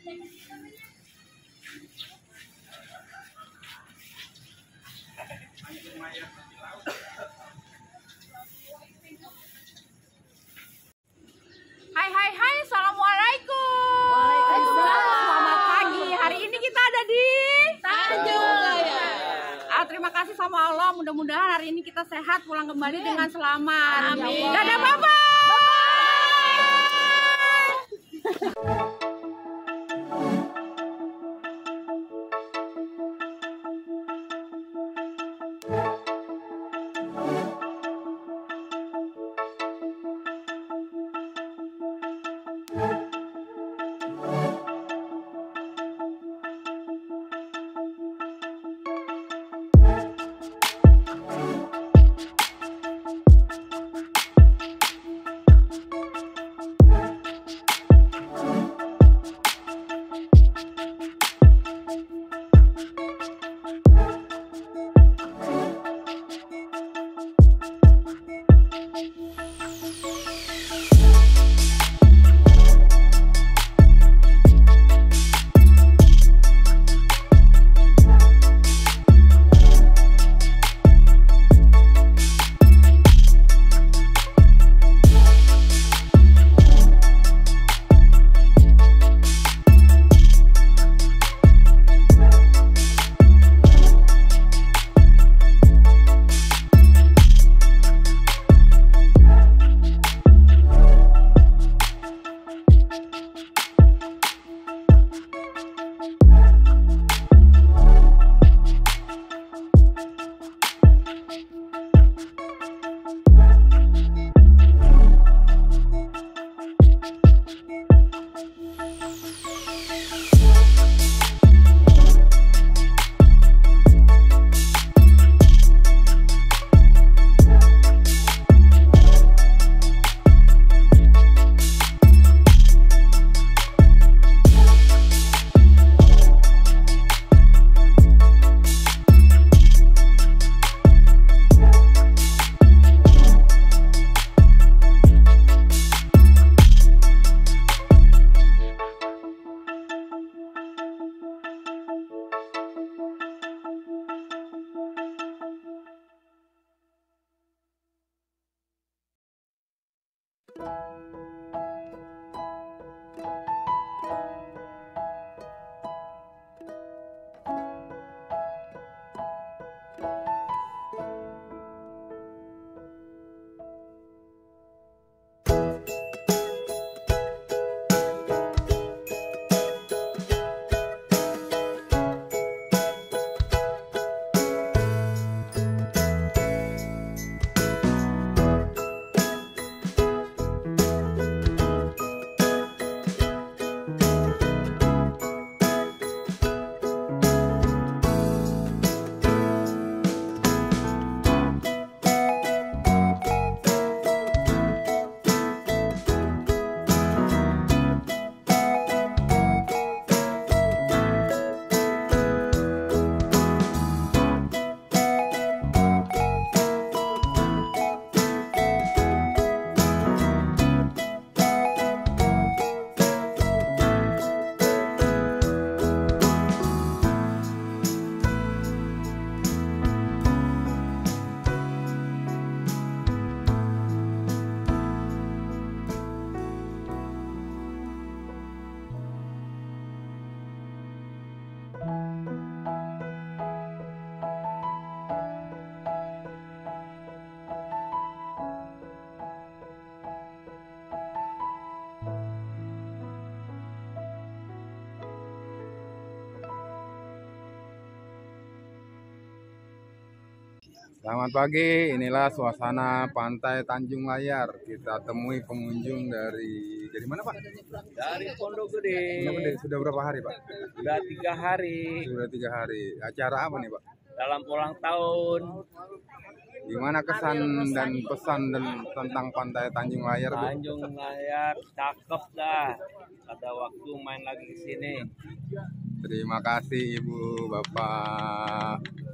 Hai, assalamualaikum. Waalaikumsalam. Selamat pagi. Hari ini kita ada di Tanjung Layar. Terima kasih sama Allah. Mudah-mudahan hari ini kita sehat, pulang kembali dengan selamat. Amin. Dadah, bye-bye. Selamat pagi, inilah suasana pantai Tanjung Layar. Kita temui pengunjung dari mana Pak? Dari Pondok Gede. Pondok Gede. Sudah berapa hari Pak? Sudah 3 hari. Sudah 3 hari. Acara apa nih Pak? Dalam ulang tahun. Gimana kesan dan pesan tentang pantai Tanjung Layar Bu? Tanjung Layar cakep dah. Ada waktu main lagi di sini. Terima kasih Ibu, Bapak.